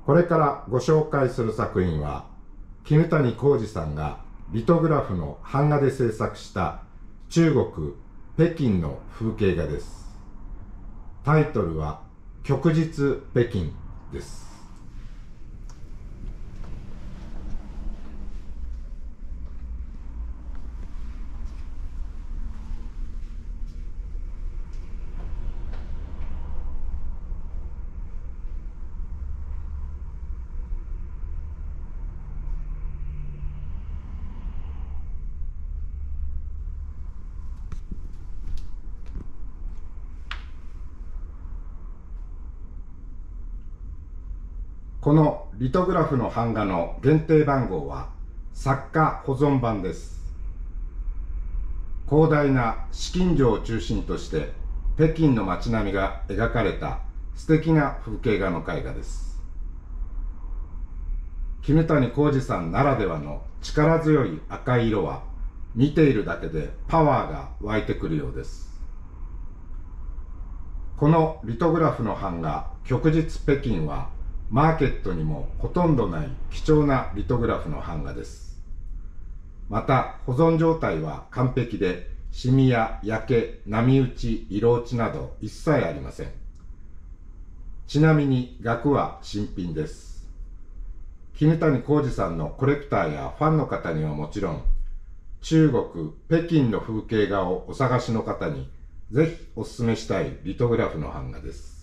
これからご紹介する作品は、絹谷浩二さんがリトグラフの版画で制作した中国・北京の風景画です。タイトルは旭日北京です。このリトグラフの版画の限定番号は作家保存版です。広大な紫禁城を中心として北京の街並みが描かれた素敵な風景画の絵画です。絹谷浩二さんならではの力強い赤い色は見ているだけでパワーが湧いてくるようです。このリトグラフの版画旭日北京はマーケットにもほとんどない貴重なリトグラフの版画です。また保存状態は完璧で、シミや焼け、波打ち、色落ちなど一切ありません。ちなみに額は新品です。絹谷浩二さんのコレクターやファンの方にはもちろん、中国・北京の風景画をお探しの方にぜひお勧めしたいリトグラフの版画です。